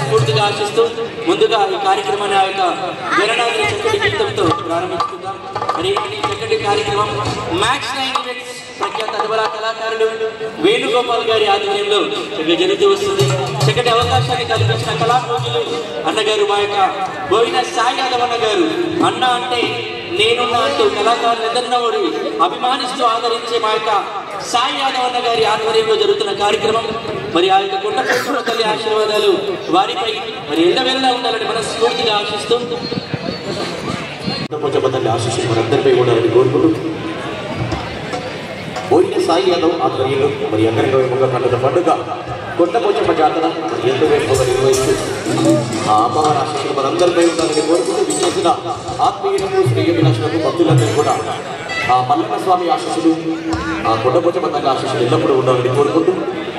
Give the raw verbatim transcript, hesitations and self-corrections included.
మనస్ఫూర్తిగా ఆశిస్తూ ముందుగా ఈ కార్యక్రమాన్ని ఆ యొక్క గణనాథుని చక్కటి గీతంతో ప్రారంభించుకుందాం. మరి ఈ చక్కటి కార్యక్రమం మ్యాక్స్ నైన్ ఈవెంట్స్ ప్రఖ్యాత తబలా కళాకారుడు వేణుగోపాల్ గారి ఆధ్వర్యంలో చక్కగా జరుగుతూ వస్తుంది. చక్కటి అవకాశాన్ని కల్పించిన కళాపోజులు అన్నగారు మా యొక్క బోయిన సాయి యాదవ్ అన్న గారు. అన్న అంటే నేనున్నా అంటూ కళాకారులందరినీ అభిమానిస్తూ ఆదరించే మా యొక్క సాయి యాదవ్ అన్న గారి ఆధ్వర్యంలో జరుగుతున్న కార్యక్రమం. మరి ఆ యొక్క కొండపోచమ్మ తల్లి ఆశీర్వాదాలు వారిపై మరి ఎల్లవెల్లా ఉండాలని మనస్ఫూర్తిగా ఆశిస్తూ కొండపోచమ్మ తల్లి ఆశీస్సులు మనందరిపై ఉండాలని కోరుకుంటూ బోయిన సాయి యాదవ్ ఆధ్వర్యంలో మరి అంగరంగ వైభవంగా పండుగ పండుగ కొండపోచమ్మ జాతర మరి ఎంతో వైభవంగా నిర్వహిస్తూ ఆ అమ్మవారి ఆశీస్సులు మనందరిపై ఉండాలని కోరుకుంటూ విచ్చేసిన ఆత్మీయులకు శ్రేయ వినాశనకు భక్తులందరూ కూడా ఆ మల్లన్న స్వామి ఆశీస్సులు ఆ కొండపోచమ్మ తల్లి ఆశీస్సులు ఎల్లప్పుడూ ఉండాలని కోరుకుంటూ